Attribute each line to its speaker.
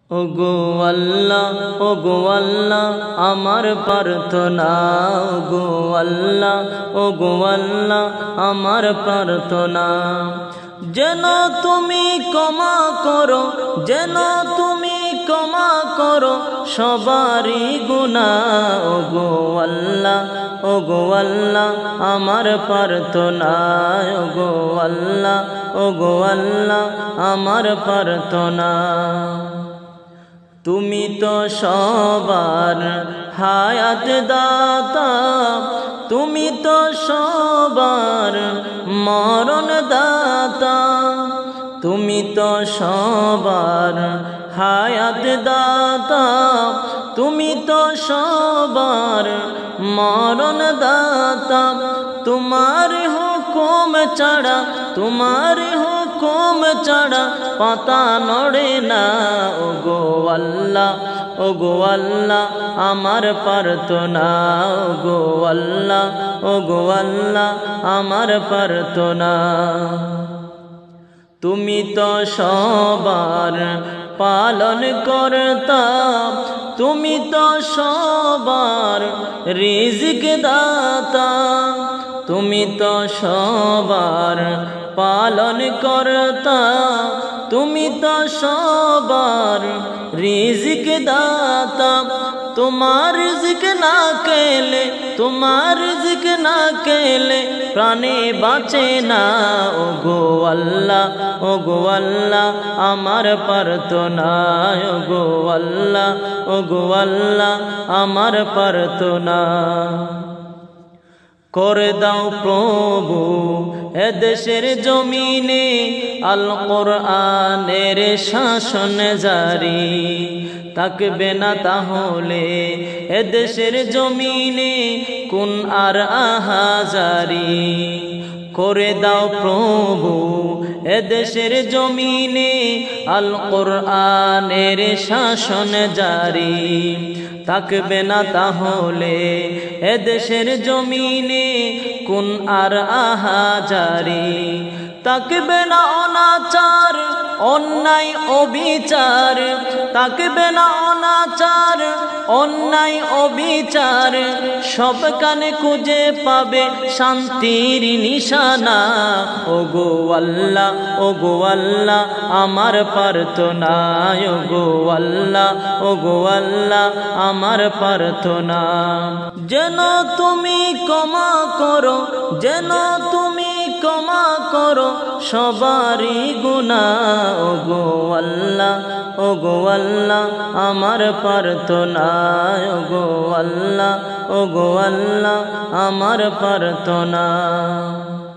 Speaker 1: ওগো আল্লাহ আমার প্রার্থনা, ওগো আল্লাহ আমার প্রার্থনা, যেন তুমি ক্ষমা করো, যেন তুমি ক্ষমা করো সবারই গুনাহ। ওগো আল্লাহ আমার প্রার্থনা, ওগো আল্লাহ আমার প্রার্থনা। তুমি তো সবার হায়াত দাতা, তুমি তো সবার মরণ দাতা, তুমি তো সবার হায়াত দাতা, তুমি তো সবার মরণ দাতা। তোমার হুকুম ছাড়া, তোমার হুকুম ছাড়া পাতা নড়ে না। ওগো আল্লাহ আমার প্রার্থনা, ওগো আল্লাহ আমার প্রার্থনা। তুমি তো সবার পালন কর্তা, তুমি তো সবার রিজিক দাতা, তুমি তো সবার পালন কর্তা, তুমি তো সবার রিজিক দাতা। তোমার রিজিক না কেলে, তোমার রিজিক না কেলে প্রাণে বাঁচে না। ওগো আল্লাহ আমার প্রার্থনা, ওগো আল্লাহ আমার প্রার্থনা। করে দাও প্রভু এ দেশের জমিনে আল কোরআনের শাসন জারি, থাকবে না তাহলে এ দেশের জমিনে কোন আর আহাজারি। করে দাও প্রভু এ দেশের জমিনে আল কোরআনের শাসন জারি, থাকবে না তাহলে এ দেশের জমিনে কোন আর আহাজারি। থাকবে না অনাচার অন্যায় অবিচার, থাকবে না অনাচার অন্যায় অবিচার, সব কানে খুঁজে পাবে শান্তির নিশানা। ওগো আল্লাহ আমার প্রার্থনা, ওগো আল্লাহ আমার প্রার্থনা। যেন তুমি ক্ষমা করো, যেন তুমি ক্ষমা করো সবারই গুনাহ। ওগো আল্লাহ আমার প্রার্থনা, ওগো আল্লাহ আমার প্রার্থনা।